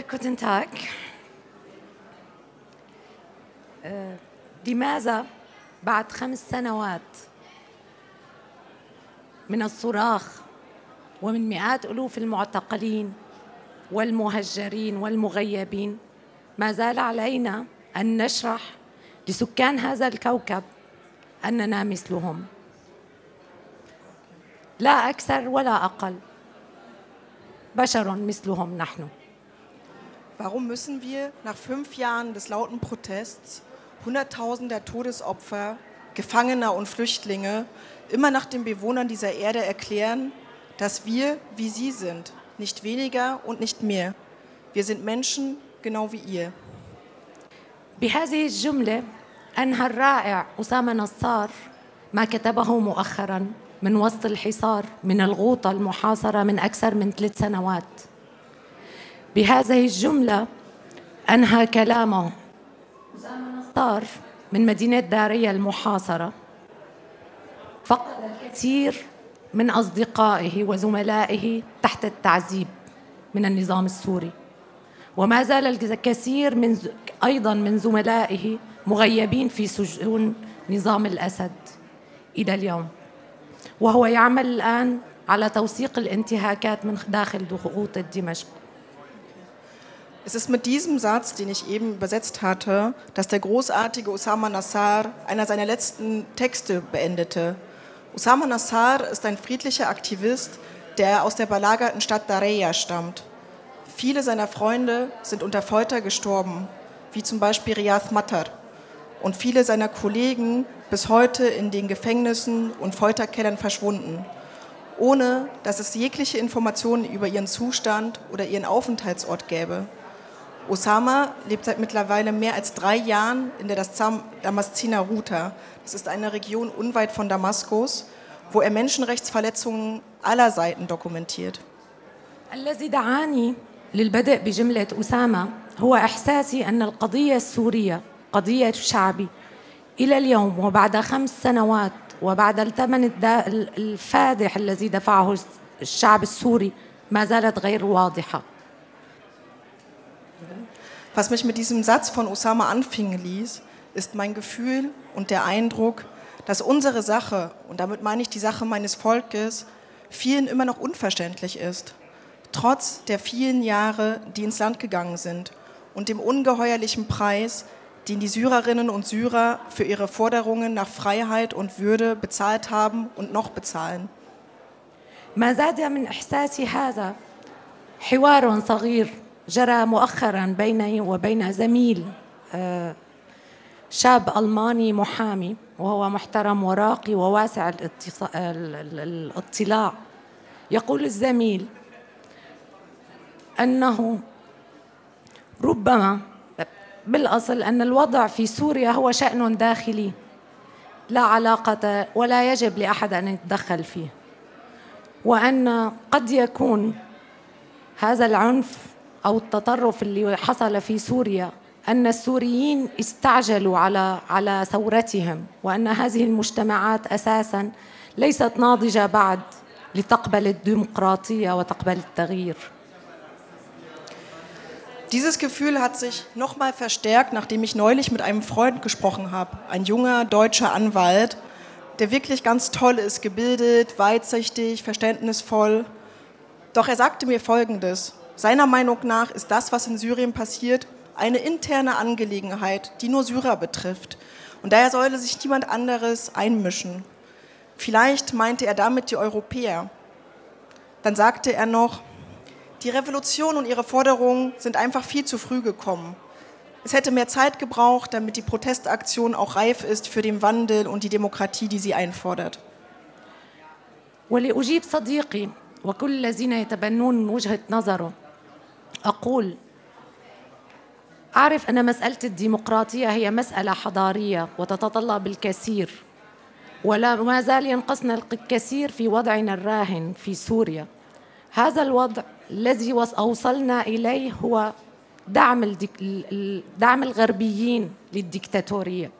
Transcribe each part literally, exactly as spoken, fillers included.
Guten Tag. لماذا بعد خمس سنوات من الصراخ ومن مئات ألوف المعتقلين والمهجرين والمغيبين ما زال علينا أن نشرح لسكان هذا الكوكب أننا مثلهم، لا أكثر ولا أقل، بشر مثلهم نحن. Warum müssen wir nach fünf Jahren des lauten Protests, hunderttausender Todesopfer, Gefangener und Flüchtlinge immer nach den Bewohnern dieser Erde erklären, dass wir wie sie sind, nicht weniger und nicht mehr. Wir sind Menschen, genau wie ihr. بهذه الجملة أنهى الرائع أسامة نصار ما كتبه مؤخراً من وسط الحصار من الغوطة المحاصرة من أكثر من ثلاث سنوات. بهذه الجملة أنهى كلامه أسامة نصار من مدينة داريا المحاصرة، فقد الكثير من أصدقائه وزملائه تحت التعذيب من النظام السوري، وما زال الكثير من أيضاً من زملائه مغيبين في سجون نظام الأسد إلى اليوم، وهو يعمل الآن على توثيق الانتهاكات من داخل ضغوط دمشق. Es ist mit diesem Satz, den ich eben übersetzt hatte, dass der großartige Usama Nassar einer seiner letzten Texte beendete. Usama Nassar ist ein friedlicher Aktivist, der aus der belagerten Stadt Dareya stammt. Viele seiner Freunde sind unter Folter gestorben, wie zum Beispiel Riyad Matar, und viele seiner Kollegen bis heute in den Gefängnissen und Folterkellern verschwunden, ohne dass es jegliche Informationen über ihren Zustand oder ihren Aufenthaltsort gäbe. Usama lebt seit mittlerweile mehr als drei Jahren in der Damasciner Ruta. Das ist eine Region unweit von Damaskus, wo er Menschenrechtsverletzungen aller Seiten dokumentiert. الذي دعاني للبدء بجملة أسامة هو إحساسي أن القضية السورية قضية شعبي إلى اليوم وبعد خمس سنوات وبعد الثمن الفادح الذي دفعه الشعب السوري ما زالت غير واضحة. Was mich mit diesem Satz von Usama anfingen ließ, ist mein Gefühl und der Eindruck, dass unsere Sache, und damit meine ich die Sache meines Volkes, vielen immer noch unverständlich ist, trotz der vielen Jahre, die ins Land gegangen sind und dem ungeheuerlichen Preis, den die Syrerinnen und Syrer für ihre Forderungen nach Freiheit und Würde bezahlt haben und noch bezahlen. ما زاد من إحساسي هذا حوار صغير جرى مؤخراً بيني وبين زميل شاب ألماني محامي وهو محترم وراقي وواسع الاطلاع. يقول الزميل أنه ربما بالأصل أن الوضع في سوريا هو شأن داخلي لا علاقة ولا يجب لأحد أن يتدخل فيه، وأن قد يكون هذا العنف أو التطرف اللي حصل في سوريا أن السوريين استعجلوا على على ثورتهم، وأن هذه المجتمعات أساساً ليست ناضجة بعد لتقبل الديمقراطية وتقبل التغيير. Dieses Gefühl hat sich nochmal verstärkt, nachdem ich neulich mit einem Freund gesprochen habe, ein junger deutscher Anwalt, der wirklich ganz toll ist, gebildet, weitsichtig, verständnisvoll. Doch er sagte mir Folgendes: Seiner Meinung nach ist das, was in Syrien passiert, eine interne Angelegenheit, die nur Syrer betrifft. Und daher solle sich niemand anderes einmischen. Vielleicht meinte er damit die Europäer. Dann sagte er noch: Die Revolution und ihre Forderungen sind einfach viel zu früh gekommen. Es hätte mehr Zeit gebraucht, damit die Protestaktion auch reif ist für den Wandel und die Demokratie, die sie einfordert. ولأجيب صديقي وكل الذين يتبنون وجهة نظره أقول: أعرف أن مسألة الديمقراطية هي مسألة حضارية وتتطلب الكثير، وما زال ينقصنا الكثير في وضعنا الراهن في سوريا. هذا الوضع الذي أوصلنا إليه هو دعم الدك... دعم الغربيين للديكتاتورية.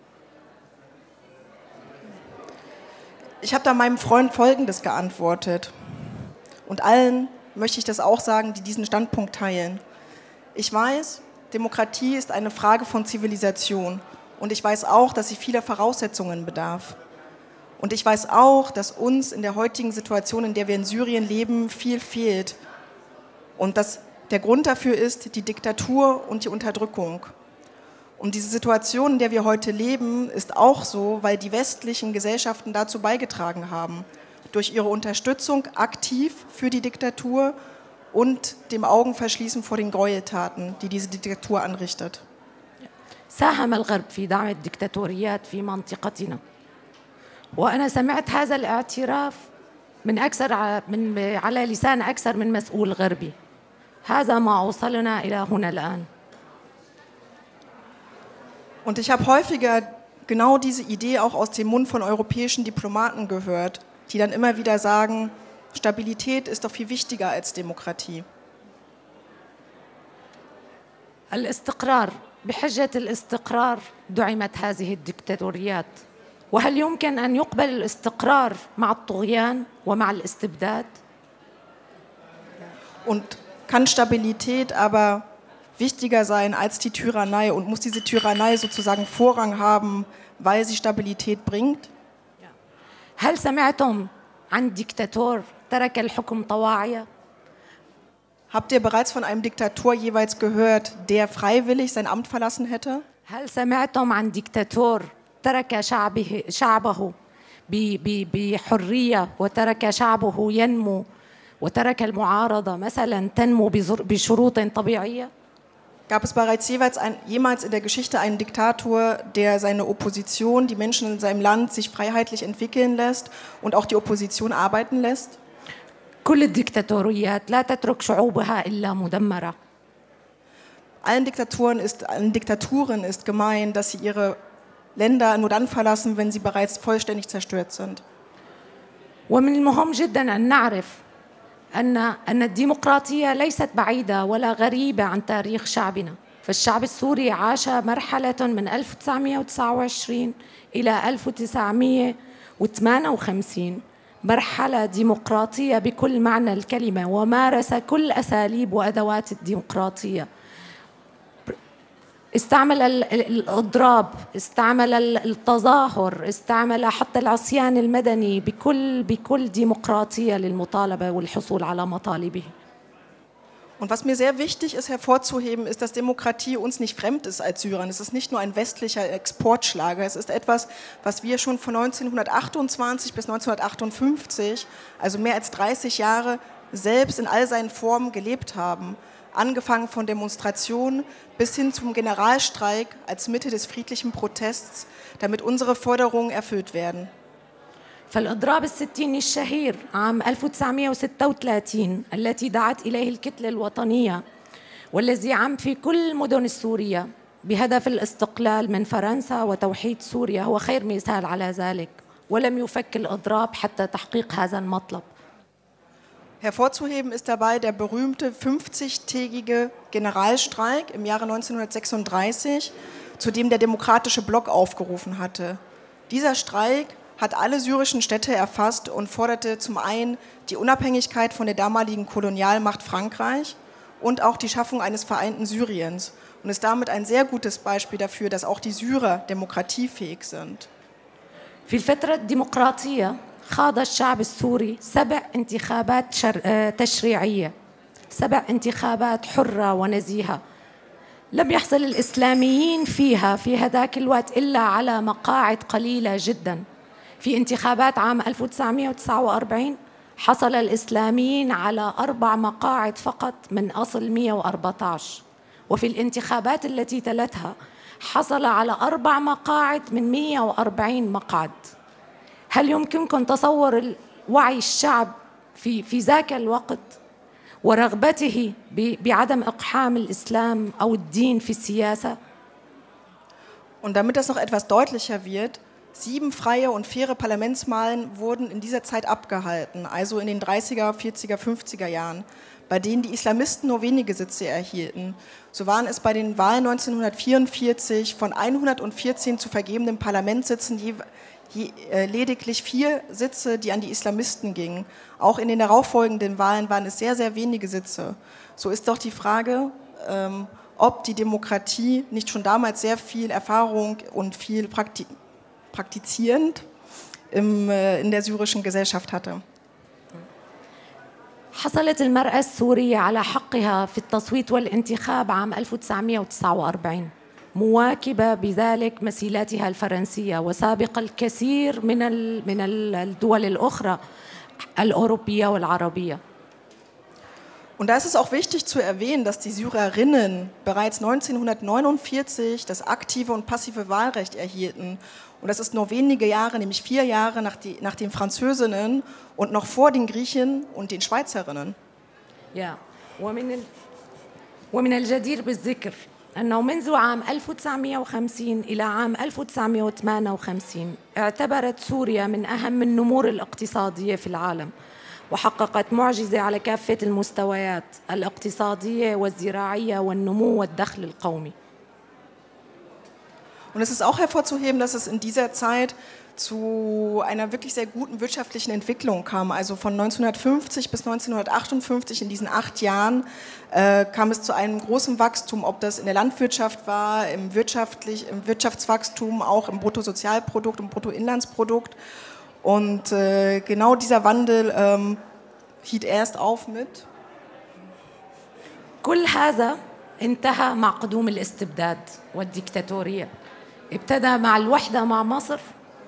Ich habe da meinem Freund Folgendes geantwortet. Und allen möchte ich das auch sagen, die diesen Standpunkt teilen. Ich weiß, Demokratie ist eine Frage von Zivilisation und ich weiß auch, dass sie vieler Voraussetzungen bedarf. Und ich weiß auch, dass uns in der heutigen Situation, in der wir in Syrien leben, viel fehlt. Und dass der Grund dafür ist die Diktatur und die Unterdrückung. Und diese Situation, in der wir heute leben, ist auch so, weil die westlichen Gesellschaften dazu beigetragen haben, durch ihre Unterstützung aktiv für die Diktatur und dem Augenverschließen vor den Gräueltaten, die diese Diktatur anrichtet. ساهم الغرب في دعم الدكتاتوريات في منطقتنا. وأنا سمعت هذا الاعتراف من أكثر من على لسان أكثر من مسؤول غربي. هذا ما أوصلنا إلى هنا الآن. Und ich habe häufiger genau diese Idee auch aus dem Mund von europäischen Diplomaten gehört, die dann immer wieder sagen, Stabilität ist doch viel wichtiger als Demokratie. الاستقرار بحجة الاستقرار دعمت هذه الدكتاتوريات. وهل يمكن أن يقبل الاستقرار مع الطغيان ومع الاستبداد؟ Und kann Stabilität aber wichtiger sein als die Tyrannei und muss diese Tyrannei sozusagen Vorrang haben, weil sie Stabilität bringt? هل سمعتم عن ديكتاتور ترك الحكم طواعية؟ Habt ihr bereits von einem Diktator jeweils gehört, der freiwillig sein Amt verlassen hätte? هل سمعتم عن ديكتاتور ترك شعبه شعبه بحرية وترك شعبه ينمو وترك المعارضة مثلا تنمو بشروط طبيعية؟ Gab es bereits jeweils ein, jemals in der Geschichte einen Diktator, der seine Opposition, die Menschen in seinem Land, sich freiheitlich entwickeln lässt und auch die Opposition arbeiten lässt? كل الدكتاتوريات لا تترك شعوبها إلا مدمرة. Allen Diktaturen ist, allen Diktaturen ist gemein, dass sie ihre Länder nur dann verlassen, wenn sie bereits vollständig zerstört sind. ومن المهم جدا أن نعرف أن أن الديمقراطية ليست بعيدة ولا غريبة عن تاريخ شعبنا. فالشعب السوري عاش مرحلة من ألف وتسعمئة وتسعة وعشرين إلى ألف وتسعمئة وثمانية وخمسين مرحلة ديمقراطية بكل معنى الكلمة ومارس كل أساليب وأدوات الديمقراطية. استعمل الإضراب، استعمل التظاهر، استعمل حتى العصيان المدني بكل بكل ديمقراطية للمطالبة والحصول على مطالبه. Und was mir sehr wichtig ist hervorzuheben, ist, dass Demokratie uns nicht fremd ist als Syrern. Es ist nicht nur ein westlicher Exportschlager, es ist etwas, was wir schon von neunzehnhundertachtundzwanzig bis neunzehnhundertachtundfünfzig, also mehr als dreißig Jahre, selbst in all seinen Formen gelebt haben. Angefangen von Demonstrationen bis hin zum Generalstreik als Mitte des friedlichen Protests, damit unsere Forderungen erfüllt werden. فالإضراب الستيني الشهير عام ألف وتسعمئة وستة وثلاثين التي دعت إليه الكتلة الوطنية والذي عم في كل المدن السورية بهدف الاستقلال من فرنسا وتوحيد سوريا هو خير مثال على ذلك ولم يفك الإضراب حتى تحقيق هذا المطلب. Hervorzuheben ist dabei der berühmte fünfzigtägige Generalstreik im Jahre neunzehnhundertsechsunddreißig, zu dem der Demokratische Block aufgerufen hatte. Dieser Streik hat alle syrischen Städte erfasst und forderte zum einen die Unabhängigkeit von der damaligen Kolonialmacht Frankreich und auch die Schaffung eines vereinten Syriens und ist damit ein sehr gutes Beispiel dafür, dass auch die Syrer demokratiefähig sind. في الفترة الديمقراطية خاض الشعب السوري سبع انتخابات تشريعية، سبع انتخابات حرة ونزيهة. لم يحصل الإسلاميين فيها في هذاك الوقت إلا على مقاعد قليلة جدا. في انتخابات عام ألف وتسعمئة وتسعة وأربعين حصل الإسلاميين على أربع مقاعد فقط من أصل مئة وأربعة عشر، وفي الانتخابات التي تلتها حصل على أربع مقاعد من مئة وأربعين مقعد. هل يمكنكم تصور وعي الشعب في في ذاك الوقت ورغبته بعدم إقحام الإسلام أو الدين في السياسة؟ Und damit das noch etwas deutlicher wird, sieben freie und faire Parlamentswahlen wurden in dieser Zeit abgehalten, also in den dreißiger, vierziger, fünfziger Jahren, bei denen die Islamisten nur wenige Sitze erhielten. So waren es bei den Wahlen neunzehnhundertvierundvierzig von hundertvierzehn zu vergebenen Parlamentssitzen je, je, äh, lediglich vier Sitze, die an die Islamisten gingen. Auch in den darauffolgenden Wahlen waren es sehr, sehr wenige Sitze. So ist doch die Frage, ähm, ob die Demokratie nicht schon damals sehr viel Erfahrung und viel prakti praktizierend im, äh, in der syrischen Gesellschaft hatte. حصلت المرأة السورية على حقها في التصويت والانتخاب عام ألف وتسعمئة وتسعة وأربعين مواكبة بذلك مسيلاتها الفرنسية وسابق الكثير من من الدول الأخرى الأوروبية والعربية. Und da ist es auch wichtig zu erwähnen, dass die Syrerinnen bereits neunzehnhundertneunundvierzig das aktive und passive Wahlrecht erhielten. Und das ist nur wenige Jahre, nämlich vier Jahre nach, die, nach den Französinnen und noch vor den Griechen und den Schweizerinnen. Ja, ومن الجدير بالذكر أنه منذ عام ألف وتسعمئة وخمسين إلى عام ألف وتسعمئة وثمانية وخمسين اعتبرت سوريا من أهم النمور الاقتصادية في العالم وحققت معجزة على كافة المستويات الاقتصادية والزراعية والنمو والدخل القومي. Und es ist auch hervorzuheben, dass es in dieser Zeit zu einer wirklich sehr guten wirtschaftlichen Entwicklung kam. Also von neunzehnhundertfünfzig bis neunzehnhundertachtundfünfzig, in diesen acht Jahren, äh, kam es zu einem großen Wachstum, ob das in der Landwirtschaft war, im, wirtschaftlich, im Wirtschaftswachstum, auch im Bruttosozialprodukt, im Bruttoinlandsprodukt. Und äh, genau dieser Wandel ähm, hielt erst auf mit. كل هذا انتهى مع قدوم الاستبداد والديكتاتورية. ابتدى مع الوحدة مع مصر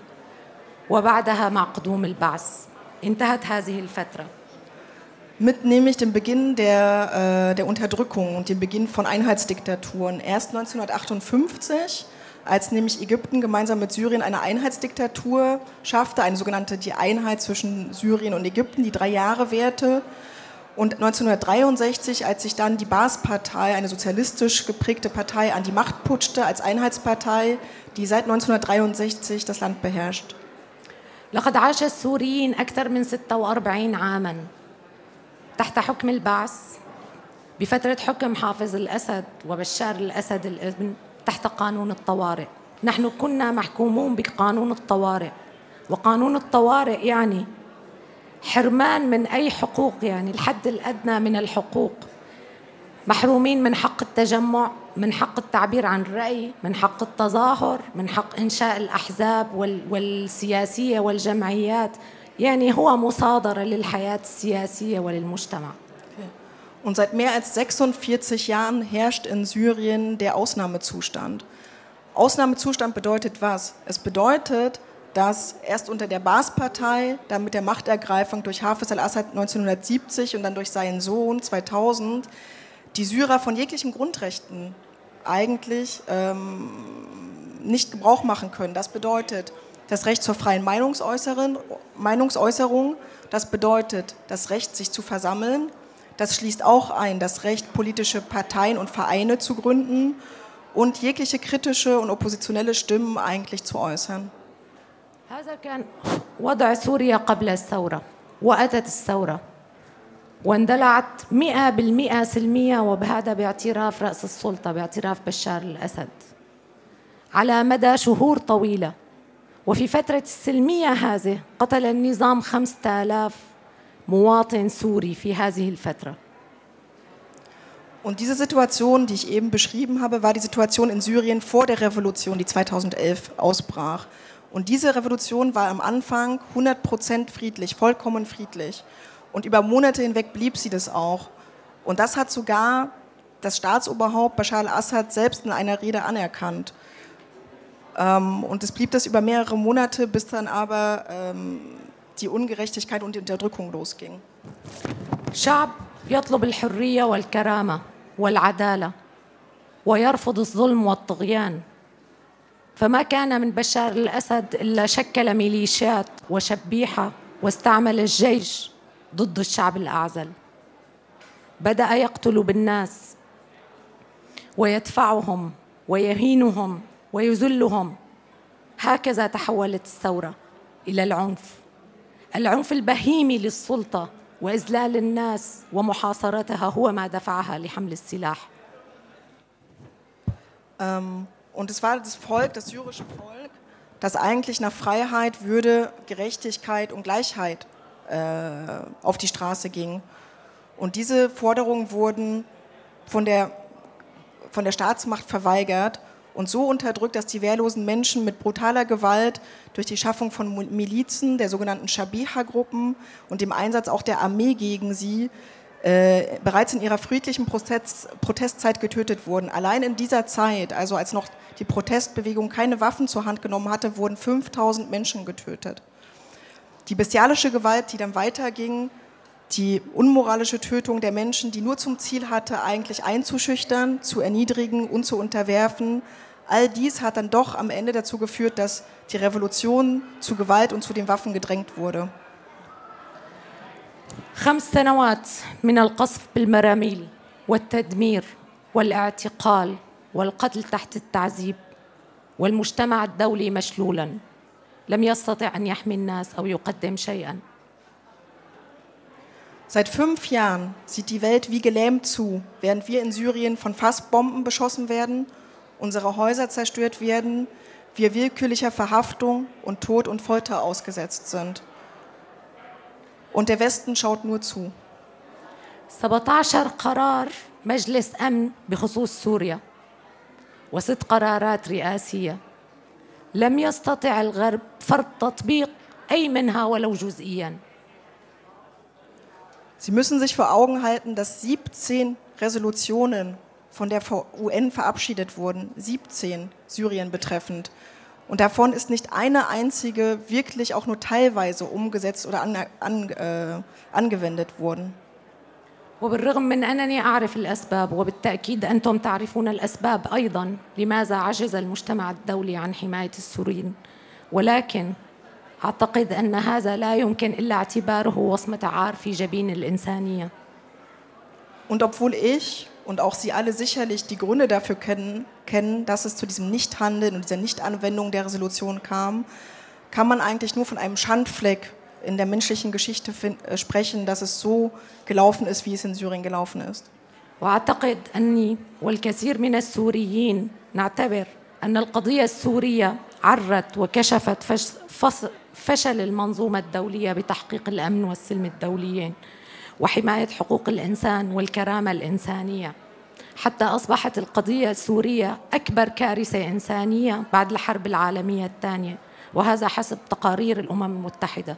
وبعدها مع قدوم البعث. انتهت هذه الفترة. Mit nämlich dem Beginn der, äh, der Unterdrückung und dem Beginn von Einheitsdiktaturen. Erst neunzehnhundertachtundfünfzig, als nämlich Ägypten gemeinsam mit Syrien eine Einheitsdiktatur schaffte, eine sogenannte die Einheit zwischen Syrien und Ägypten, die drei Jahre währte. Und neunzehnhundertdreiundsechzig, als sich dann die Baas-Partei, eine sozialistisch geprägte Partei, an die Macht putschte als Einheitspartei, die seit neunzehnhundertdreiundsechzig das Land beherrscht. لقد عاش السوريين أكثر من ستة وأربعين عاماً تحت حكم البعث بفترة حكم حافظ الأسد وبشار الأسد الابن تحت قانون الطوارئ. نحن كنا محكومون بقانون الطوارئ، وقانون الطوارئ يعني حرمان من أي حقوق، يعني الحد الأدنى من الحقوق. محرومين من حق التجمع، من حق التعبير عن الرأي، من حق التظاهر، من حق إنشاء الأحزاب والسياسية والجمعيات. يعني هو مصادرة للحياة السياسية وللمجتمع. Und seit mehr als sechsundvierzig Jahren herrscht in Syrien der Ausnahmezustand. Ausnahmezustand bedeutet was? Es bedeutet, dass erst unter der Baas-Partei, dann mit der Machtergreifung durch Hafez al-Assad neunzehnhundertsiebzig und dann durch seinen Sohn zweitausend, die Syrer von jeglichen Grundrechten eigentlich ähm, nicht Gebrauch machen können. Das bedeutet das Recht zur freien Meinungsäußerung, das bedeutet das Recht, sich zu versammeln, das schließt auch ein, das Recht, politische Parteien und Vereine zu gründen und jegliche kritische und oppositionelle Stimmen eigentlich zu äußern. هذا كان وضع سوريا قبل الثورة، وأتت الثورة واندلعت مئة بالمئة سلمية، وبهذا باعتراف رأس السلطة، باعتراف بشار الأسد على مدى شهور طويلة. وفي فترة السلمية هذه قتل النظام خمسة آلاف مواطن سوري في هذه الفترة. Und diese Situation, die ich eben beschrieben habe, war die Situation in Syrien vor der Revolution, die zweitausendelf ausbrach. Und diese Revolution war am Anfang hundert Prozent friedlich, vollkommen friedlich. Und über Monate hinweg blieb sie das auch. Und das hat sogar das Staatsoberhaupt Bashar al-Assad selbst in einer Rede anerkannt. Ähm, und es blieb das über mehrere Monate, bis dann aber ähm, die Ungerechtigkeit und die Unterdrückung losging. شعب يطلب الحرية والكرامة والعدالة ويرفض الظلم والطغيان. فما كان من بشار الأسد إلا شكل ميليشيات وشبيحة واستعمل الجيش ضد الشعب الأعزل. بدأ يقتل بالناس ويدفعهم ويهينهم ويذلهم. هكذا تحولت الثورة إلى العنف، العنف البهيمي للسلطة وإذلال الناس ومحاصرتها هو ما دفعها لحمل السلاح. Um Und es war das Volk, das syrische Volk, das eigentlich nach Freiheit, Würde, Gerechtigkeit und Gleichheit äh, auf die Straße ging. Und diese Forderungen wurden von der von der Staatsmacht verweigert und so unterdrückt, dass die wehrlosen Menschen mit brutaler Gewalt durch die Schaffung von Milizen, der sogenannten Shabiha-Gruppen und dem Einsatz auch der Armee gegen sie äh, bereits in ihrer friedlichen Protest, Protestzeit getötet wurden. Allein in dieser Zeit, also als noch die Protestbewegung keine Waffen zur Hand genommen hatte, wurden fünftausend Menschen getötet. Die bestialische Gewalt, die dann weiterging, die unmoralische Tötung der Menschen, die nur zum Ziel hatte, eigentlich einzuschüchtern, zu erniedrigen und zu unterwerfen, all dies hat dann doch am Ende dazu geführt, dass die Revolution zu Gewalt und zu den Waffen gedrängt wurde. خمس سنوات من القصف بالمراميل والتدمير والاعتقال والقتل تحت التعذيب والمجتمع الدولي مشلولا لم يستطع أن يحمي الناس أو يقدم شيئا. Seit fünf Jahren sieht die Welt wie gelähmt zu, während wir in Syrien von Fassbomben beschossen werden, unsere Häuser zerstört werden, wir willkürlicher Verhaftung und Tod und Folter ausgesetzt sind. Und der Westen schaut nur zu. سبعة عشر قرار مجلس أمن بخصوص سوريا وست قرارات رئاسية لم يستطع الغرب فرض تطبيق أي منها ولو جزئياً. Sie müssen sich vor Augen halten, dass siebzehn Resolutionen von der U N verabschiedet wurden, siebzehn Syrien betreffend. Und davon ist nicht eine einzige wirklich auch nur teilweise umgesetzt oder an, an, äh, angewendet worden. وبالرغم من أنني أعرف الأسباب وبالتأكيد أنتم تعرفون الأسباب أيضاً لماذا عجز المجتمع الدولي عن حماية السوريين، ولكن أعتقد أن هذا لا يمكن إلا اعتباره وصمة عار في جبين الإنسانية. Und obwohl ich und auch Sie alle sicherlich die Gründe dafür kennen, kennen, dass es zu diesem Nichthandeln und dieser Nichtanwendung der Resolution kam, kann man eigentlich nur von einem Schandfleck in der menschlichen Geschichte äh, sprechen, dass es so gelaufen ist, wie es in Syrien gelaufen ist. وأعتقد أني والكثير من السوريين نعتبر أن القضية السورية عرت وكشفت فشل المنظومة الدولية بتحقيق الأمن والسلم الدوليين وحماية حقوق الإنسان والكرامة الإنسانية، حتى أصبحت القضية السورية أكبر كارثة إنسانية بعد الحرب العالمية الثانية، وهذا حسب تقارير الأمم المتحدة.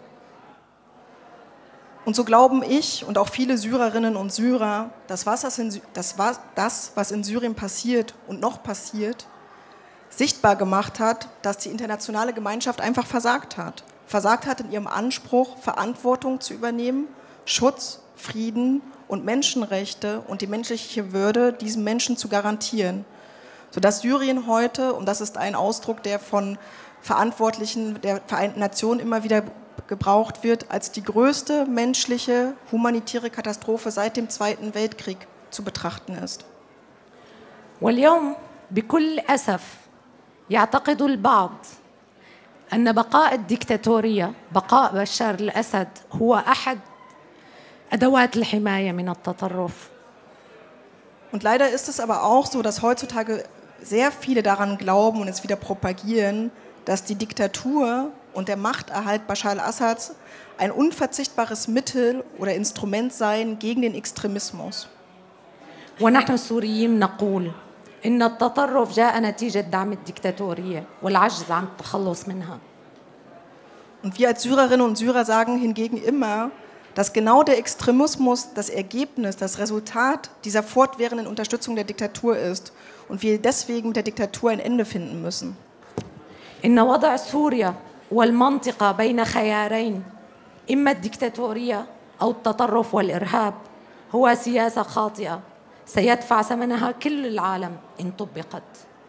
Und so glauben ich und auch viele Syrerinnen und Syrer, dass was das, in, das, das, was in Syrien passiert und noch passiert, sichtbar gemacht hat, dass die internationale Gemeinschaft einfach versagt hat. Versagt hat in ihrem Anspruch, Verantwortung zu übernehmen, Schutz, Frieden und Menschenrechte und die menschliche Würde diesen Menschen zu garantieren. Sodass Syrien heute, und das ist ein Ausdruck, der von Verantwortlichen der Vereinten Nationen immer wieder gebraucht wird, als die größte menschliche humanitäre Katastrophe seit dem Zweiten Weltkrieg zu betrachten ist. واليوم بكل أسف يعتقد البعض أن بقاء الديكتاتورية بقاء بشار الأسد هو أحد أدوات الحماية من التطرف. Und leider ist es aber auch so, dass heutzutage sehr viele daran glauben und es wieder propagieren, dass die Diktatur und der Machterhalt Bashar al-Assads ein unverzichtbares Mittel oder Instrument seien gegen den Extremismus. ونحن السوريين نقول إن التطرف جاء نتيجة دعم الديكتاتورية والعجز عن التخلص منها. Und wir als Syrerinnen und Syrer sagen hingegen immer, dass genau der Extremismus das Ergebnis, das Resultat dieser fortwährenden Unterstützung der Diktatur ist und wir deswegen mit der Diktatur ein Ende finden müssen. إن وضع سوريا والمنطقة بين خيارين إما الديكتاتورية أو التطرف والإرهاب هو سياسة خاطئة سيدفع ثمنها كل العالم إن طبقت.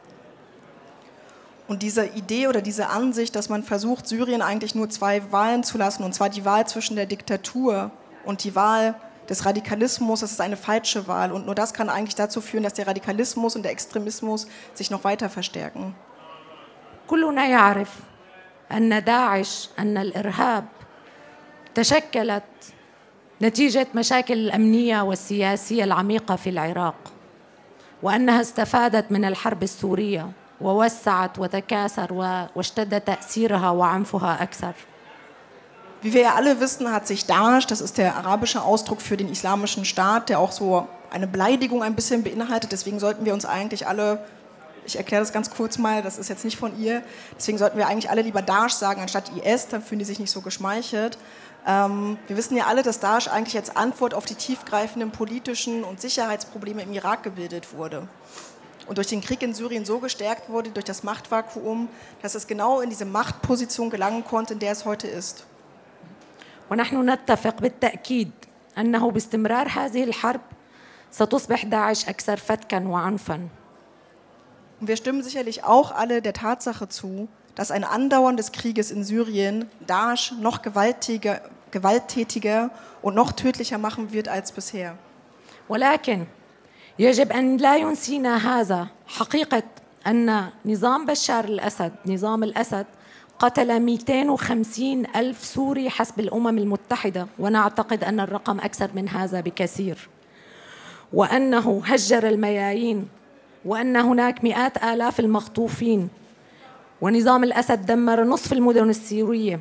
Und diese Idee oder diese Ansicht, dass man versucht, Syrien eigentlich nur zwei Wahlen zu lassen, und zwar die Wahl zwischen der Diktatur und die Wahl des Radikalismus, das ist eine falsche Wahl. Und nur das kann eigentlich dazu führen, dass der Radikalismus und der Extremismus sich noch weiter verstärken. كلنا يعرف أن داعش أن الإرهاب تشكلت نتيجة مشاكل الأمنية والسياسية العميقة في العراق وأنها استفادت من الحرب السورية ووسعت وتكاثر واشتد تأثيرها وعنفها أكثر. Wie wir ja alle wissen, hat sich Daesh, das ist der arabische Ausdruck für den islamischen Staat, der auch so eine Beleidigung ein bisschen beinhaltet, deswegen sollten wir uns eigentlich alle, ich erkläre das ganz kurz mal, das ist jetzt nicht von ihr, deswegen sollten wir eigentlich alle lieber Daesh sagen anstatt I S, dann fühlen die sich nicht so geschmeichelt. Ähm, wir wissen ja alle, dass Daesh eigentlich als Antwort auf die tiefgreifenden politischen und Sicherheitsprobleme im Irak gebildet wurde. Und durch den Krieg in Syrien so gestärkt wurde, durch das Machtvakuum, dass es genau in diese Machtposition gelangen konnte, in der es heute ist. ونحن نتفق بالتأكيد أنه باستمرار هذه الحرب ستصبح داعش أكثر فتكاً وعنفاً. Und wir stimmen sicherlich auch alle der Tatsache zu, dass ein Andauern des Krieges in Syrien Daesh noch gewalttätiger, gewalttätiger und noch tödlicher machen wird als bisher. ولكن يجب أن لا ينسينا هذا حقيقة أن نظام بشار الأسد نظام الأسد قتل مئتين وخمسين ألف سوري حسب الأمم المتحدة ونعتقد أن الرقم أكثر من هذا بكثير وأنه هجر الميايين وأن هناك مئات آلاف المخطوفين ونظام الأسد دمر نصف المدن السورية.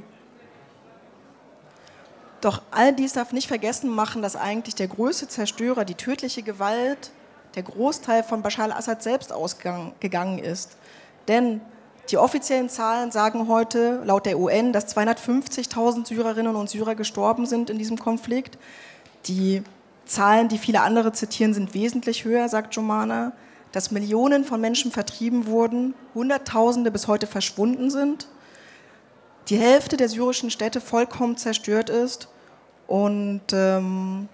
Doch all dies darf nicht vergessen machen, dass eigentlich der größte Zerstörer, die tödliche Gewalt, der Großteil von Bashar al-Assad selbst ausgegangen ist. Denn die offiziellen Zahlen sagen heute laut der U N, dass zweihundertfünfzigtausend Syrerinnen und Syrer gestorben sind in diesem Konflikt. Die Zahlen, die viele andere zitieren, sind wesentlich höher, sagt Jomana. Dass Millionen von Menschen vertrieben wurden, Hunderttausende bis heute verschwunden sind, die Hälfte der syrischen Städte vollkommen zerstört ist und ähm,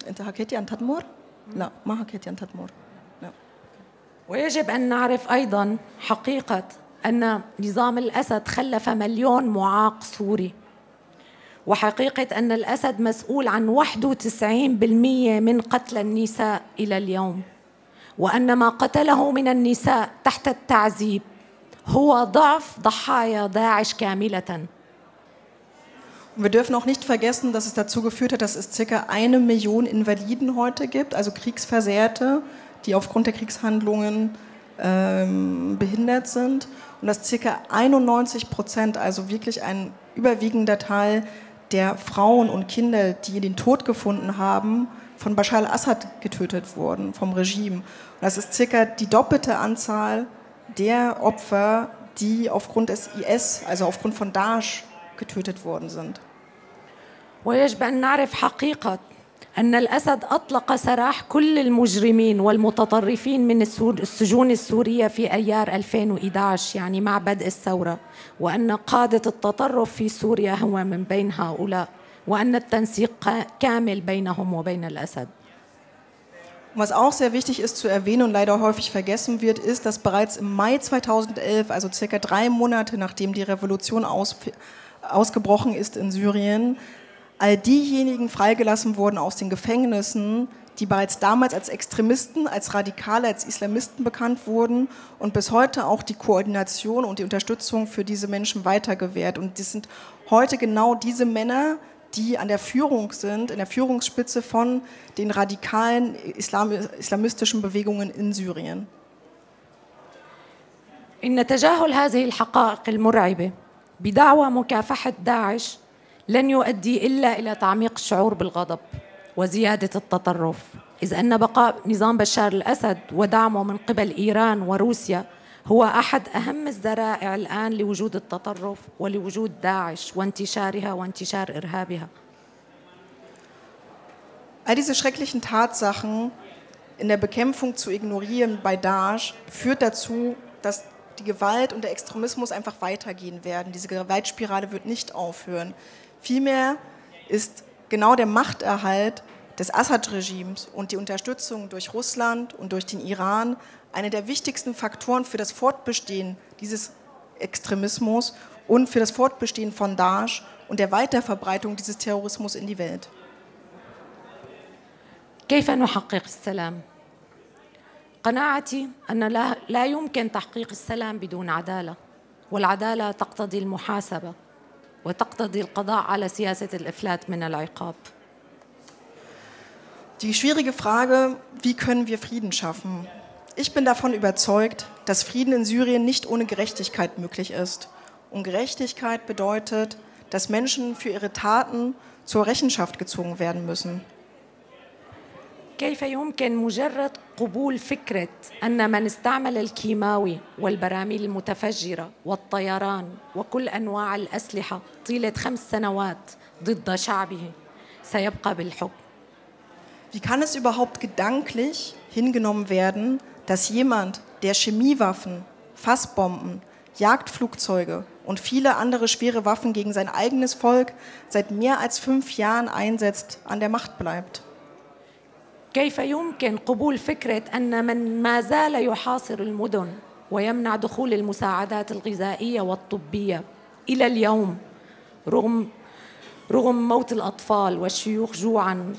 ويجب أن نعرف أيضاً حقيقة أن نظام الأسد خلف مليون معاق سوري وحقيقة أن الأسد مسؤول عن واحد وتسعين بالمئة من قتل النساء إلى اليوم وأن ما قتله من النساء تحت التعذيب هو ضعف ضحايا داعش كاملة. Und wir dürfen auch nicht vergessen, dass es dazu geführt hat, dass es ca. eine Million Invaliden heute gibt, also Kriegsversehrte, die aufgrund der Kriegshandlungen ähm, behindert sind. Und dass ca. einundneunzig Prozent, also wirklich ein überwiegender Teil der Frauen und Kinder, die den Tod gefunden haben, von Bashar al-Assad getötet wurden, vom Regime. Und das ist circa die doppelte Anzahl der Opfer, die aufgrund des I S, also aufgrund von Daesh, getötet worden sind. ويجب أن نعرف حقيقة أن الأسد أطلق سراح كل المجرمين والمتطرفين من السجون السورية في أيار ألفين وإحدى عشر يعني مع بدء الثورة وأن قادة التطرف في سوريا هو من بين هؤلاء وأن التنسيق كامل بينهم وبين الأسد. Was auch sehr wichtig ist zu erwähnen und leider häufig vergessen wird, ist, dass bereits im Mai zweitausendelf, also circa drei Monate nachdem die Revolution aus, ausgebrochen ist in Syrien, all diejenigen freigelassen wurden aus den Gefängnissen, die bereits damals als Extremisten, als Radikale, als Islamisten bekannt wurden und bis heute auch die Koordination und die Unterstützung für diese Menschen weitergewährt. Und das sind heute genau diese Männer, die an der Führung sind, in der Führungsspitze von den radikalen Islam islamistischen Bewegungen in Syrien. إن تجاهل هذه الحقائق المرعبة بدعوى مكافحة داعش لن يؤدي إلا إلى تعميق الشعور بالغضب وزيادة التطرف إذ أن بقاء نظام بشار الأسد ودعمه من قبل إيران وروسيا هو أحد أهم الذرائع الآن لوجود التطرف ولوجود داعش وانتشارها وانتشار إرهابها. All diese schrecklichen Tatsachen in der Bekämpfung zu ignorieren bei Daesh führt dazu, dass die Gewalt und der Extremismus einfach weitergehen werden. Diese Gewaltspirale wird nicht aufhören. Vielmehr ist genau der Machterhalt des Assad-Regimes und die Unterstützung durch Russland und durch den Iran einer der wichtigsten Faktoren für das Fortbestehen dieses Extremismus und für das Fortbestehen von Daesh und der Weiterverbreitung dieses Terrorismus in die Welt. كيف نحقق السلام؟ قناعتي أن لا, لا يمكن تحقيق السلام بدون عدالة والعدالة تقتضي المحاسبة وتقتضي القضاء على سياسة الإفلات من العقاب. Die schwierige Frage, wie können wir Frieden schaffen? Ich bin davon überzeugt, dass Frieden in Syrien nicht ohne Gerechtigkeit möglich ist. Und Gerechtigkeit bedeutet, dass Menschen für ihre Taten zur Rechenschaft gezogen werden müssen? كيف يمكن مجرد قبول فكرة أن من استعمل الكيماوي والبراميل المتفجرة والطيران وكل أنواع الأسلحة طيلة خمس سنوات ضد شعبه سيبقى بالحكم؟ Wie kann es überhaupt gedanklich hingenommen werden, dass jemand, der Chemiewaffen, Fassbomben, Jagdflugzeuge und viele andere schwere Waffen gegen sein eigenes Volk seit mehr als fünf Jahren einsetzt, an der Macht bleibt? كيف يمكن قبول فكرة أن من ما زال يحاصر المدن ويمنع دخول المساعدات الغذائية والطبية إلى اليوم رغم رغم موت الأطفال والشيوخ جوعاً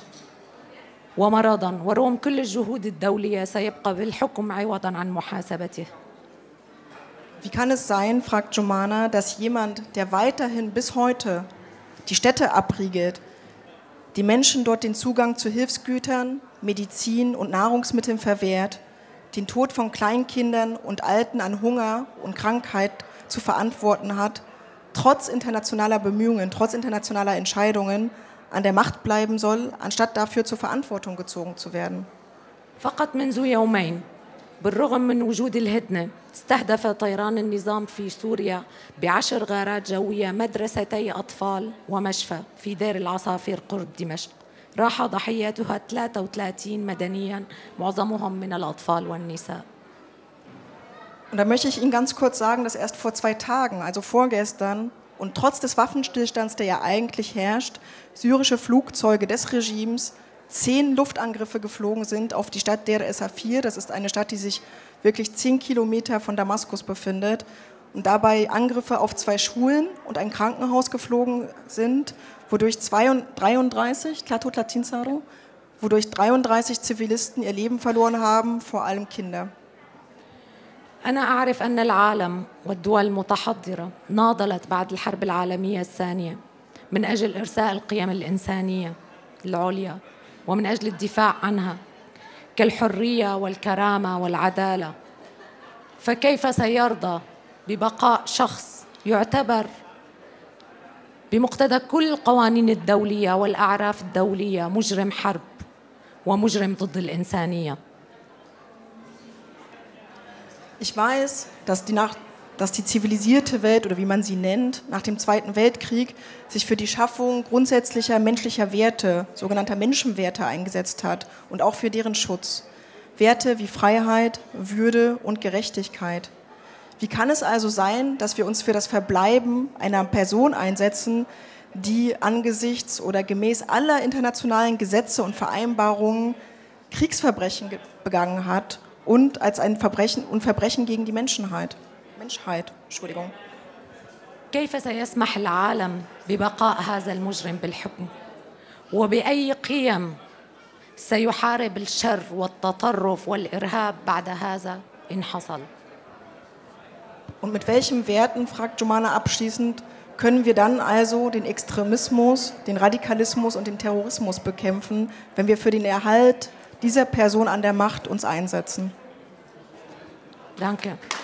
ومرضاً ورغم كل الجهود الدولية سيبقى بالحكم عوضاً عن محاسبته؟ Wie kann es sein, fragt Jomana, dass jemand, der weiterhin bis heute die Städte abriegelt, die Menschen dort den Zugang zu Hilfsgütern, Medizin und Nahrungsmitteln verwehrt, den Tod von Kleinkindern und Alten an Hunger und Krankheit zu verantworten hat, trotz internationaler Bemühungen, trotz internationaler Entscheidungen an der Macht bleiben soll, anstatt dafür zur Verantwortung gezogen zu werden? فقط منذ يومين بالرغم من وجود الهدنة استهدف طيران النظام في سوريا بعشر غارات جوية مدرستي أطفال ومشفى في دير العصافير قرب دمشق. راح ضحياتها ثلاثة وثلاثين مدنياً معظمهم من الأطفال والنساء. Und da möchte ich Ihnen ganz kurz sagen, dass erst vor zwei Tagen, also vorgestern, und trotz des Waffenstillstands, der ja eigentlich herrscht, syrische Flugzeuge des Regimes zehn Luftangriffe geflogen sind auf die Stadt Deir es-Safir. Das ist eine Stadt, die sich wirklich zehn Kilometer von Damaskus befindet. Und dabei Angriffe auf zwei Schulen und ein Krankenhaus geflogen sind, wodurch dreiunddreißig, wodurch dreiunddreißig Zivilisten ihr Leben verloren haben, vor allem Kinder. أنا أعرف أن العالم والدول المتحضرة ناضلت بعد الحرب العالمية الثانية من أجل إرساء القيم الإنسانية العليا ومن أجل الدفاع عنها كالحرية والكرامة والعدالة. فكيف سيرضى ببقاء شخص يعتبر بمقتضى كل القوانين الدولية والأعراف الدولية مجرم حرب ومجرم ضد الإنسانية؟ Ich weiß, dass die, nach, dass die zivilisierte Welt, oder wie man sie nennt, nach dem Zweiten Weltkrieg sich für die Schaffung grundsätzlicher menschlicher Werte, sogenannter Menschenwerte, eingesetzt hat und auch für deren Schutz. Werte wie Freiheit, Würde und Gerechtigkeit. Wie kann es also sein, dass wir uns für das Verbleiben einer Person einsetzen, die angesichts oder gemäß aller internationalen Gesetze und Vereinbarungen Kriegsverbrechen begangen hat und als ein Verbrechen und Verbrechen gegen die Menschheit. Menschheit, Entschuldigung. كيف سيسمح العالم ببقاء هذا المجرم بالحكم؟ وبأي قيم سيحارب الشر والتطرف والإرهاب بعد هذا إن حصل؟ Und mit welchen Werten, fragt Jomana abschließend, können wir dann also den Extremismus, den Radikalismus und den Terrorismus bekämpfen, wenn wir für den Erhalt dieser Person an der Macht uns einsetzen? Danke.